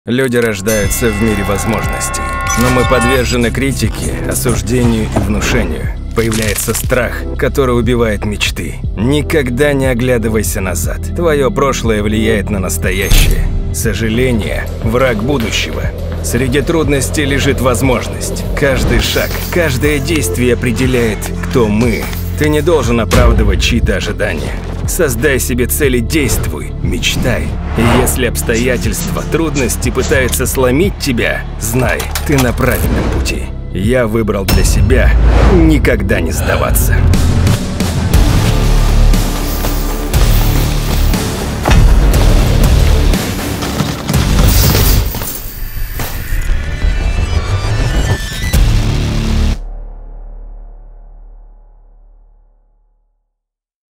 Люди рождаются в мире возможностей, но мы подвержены критике, осуждению и внушению. Появляется страх, который убивает мечты. Никогда не оглядывайся назад. Твое прошлое влияет на настоящее. Сожаление – враг будущего. Среди трудностей лежит возможность. Каждый шаг, каждое действие определяет, кто мы. Ты не должен оправдывать чьи-то ожидания. Создай себе цели, действуй, мечтай. И если обстоятельства, трудности пытаются сломить тебя, знай, ты на правильном пути. Я выбрал для себя никогда не сдаваться.